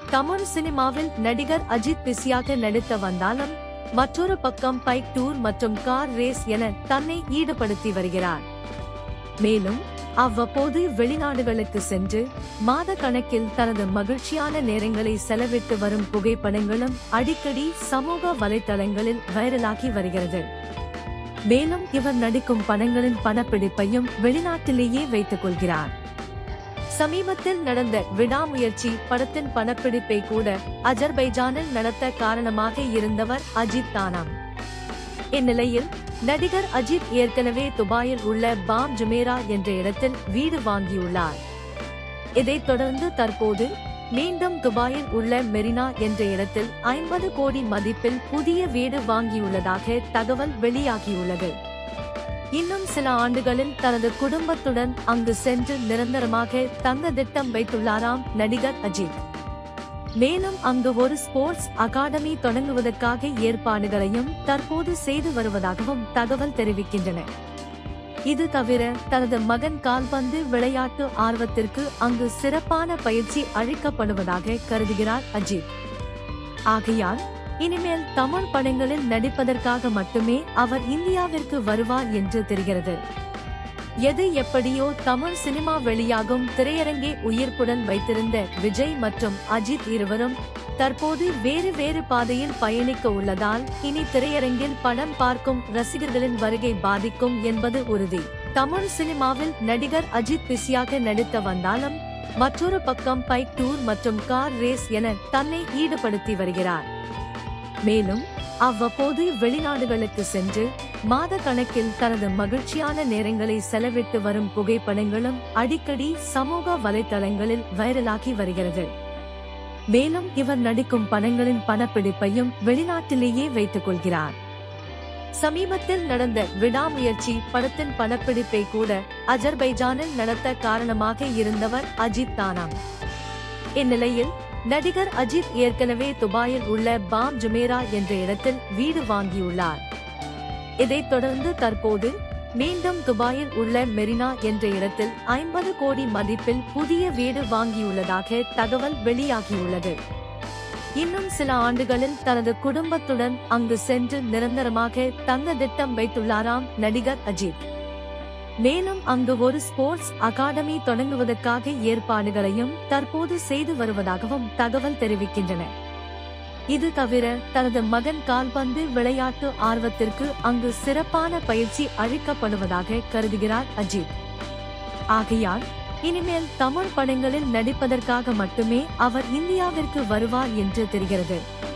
தமிழ் சினிமாவில் நடிகர் அஜித் பிஸியாக நடித்து வந்தாலும் மற்றொரு பக்கம் பைக் டூர் மற்றும் கார் ரேஸ் என தன்னை ஈடுபடுத்தி வருகிறார். மேலும் அவ்வப்போது வெளிநாடுகளுக்கு சென்று மாத கணக்கில் தனது மகிழ்ச்சியான நேரங்களை செலவிட்டு வரும் புகைப்படங்களும் அடிக்கடி சமூக வலைதளங்களில் வைரலாகி வருகிறது. மேலும் இவர் நடிக்கும் படங்களின் படப்பிடிப்பையும் வெளிநாட்டிலேயே வைத்துக் கொள்கிறார். சமீபத்தில் நடந்த விடாமுயற்சி படத்தின் படப்பிடிப்பை கூட அஜர்பைஜானில் நடத்த காரணமாக இருந்தவர் அஜித் தானாம். இந்நிலையில் நடிகர் அஜித் ஏற்கனவே துபாயில் உள்ள பாம் ஜுமேரா என்ற இடத்தில் வீடு வாங்கியுள்ளார். இதைத் தொடர்ந்து தற்போது மீண்டும் துபாயில் உள்ள மெரினா என்ற இடத்தில் 50 கோடி மதிப்பில் புதிய வீடு வாங்கியுள்ளதாக தகவல் வெளியாகியுள்ளது. இன்னும் சில ஆண்டுகளில் தனது குடும்பத்துடன் அங்கு சென்று நிரந்தரமாக தங்க திட்டம் வைத்துள்ளாராம் நடிகர் அஜித். மேலும் அங்கு ஒரு ஸ்போர்ட்ஸ் அகாடமி தொடங்குவதற்காக ஏற்பாடுகளையும் தற்போது செய்து வருவதாகவும் தகவல் தெரிவிக்கின்றன. இது தவிர தனது மகன் கால்பந்து விளையாட்டு ஆர்வத்திற்கு அங்கு சிறப்பான பயிற்சி அளிக்கப்படுவதாக கருதுகிறார் அஜித். ஆகையால் இனிமேல் தமிழ் படங்களில் நடிப்பதற்காக மட்டுமே அவர் இந்தியாவிற்கு வருவார் என்று தெரிகிறது. எது எப்படியோ தமிழ் சினிமா வெளியாகும் திரையரங்கை உயிர்ப்புடன் வைத்திருந்த விஜய் மற்றும் அஜித் இருவரும் தற்போது வேறு வேறு பாதையில் பயணிக்க உள்ளதால் இனி திரையரங்கில் படம் பார்க்கும் ரசிகர்களின் வருகை பாதிக்கும் என்பது உறுதி. தமிழ் சினிமாவில் நடிகர் அஜித் பிஸியாக நடித்து வந்தாலும் மற்றொரு பக்கம் பைக் டூர் மற்றும் கார் ரேஸ் என தன்னை ஈடுபடுத்தி வருகிறார். மேலும் அவ்வப்போது வெளிநாடுகளுக்கு சென்று மாத கணக்கில் தனது மகிழ்ச்சியான நேரங்களை செலவிட்டு வரும் புகைப்படங்களும் அடிக்கடி சமூக வலைதளங்களில் வைரலாகி வருகிறது. மேலும் இவர் நடிக்கும் படங்களின் படப்பிடிப்பையும் வெளிநாட்டிலேயே வைத்துக் கொள்கிறார். சமீபத்தில் நடந்த விடாமுயற்சி படத்தின் படப்பிடிப்பை கூட அஜர்பைஜானில் நடத்த காரணமாக இருந்தவர் அஜித் தானாம். இந்நிலையில் நடிகர் அஜித் ஏற்கனவே துபாயில் உள்ள பாம் ஜுமேரா என்ற இடத்தில் வீடு வாங்கியுள்ளார். இதைத் தொடர்ந்து தற்போது மீண்டும் துபாயில் உள்ள மெரினா என்ற இடத்தில் 50 கோடி மதிப்பில் புதிய வீடு வாங்கியுள்ளதாக தகவல் வெளியாகியுள்ளது. இன்னும் சில ஆண்டுகளில் தனது குடும்பத்துடன் அங்கு சென்று நிரந்தரமாக தங்க திட்டம் வைத்துள்ளாராம் நடிகர் அஜித். மேலும் அங்கு ஒரு ஸ்போர்ட்ஸ் அகாடமி தொடங்குவதற்காக ஏற்பாடுகளையும் தற்போது செய்து வருவதாகவும் தகவல் தெரிவிக்கின்றன. இது தவிர தனது மகன் கால்பந்து விளையாட்டு ஆர்வத்திற்கு அங்கு சிறப்பான பயிற்சி அளிக்கப்படுவதாக கருதுகிறார் அஜித். ஆகையால் இனிமேல் தமிழ் படங்களில் நடிப்பதற்காக மட்டுமே அவர் இந்தியாவிற்கு வருவார் என்று தெரிகிறது.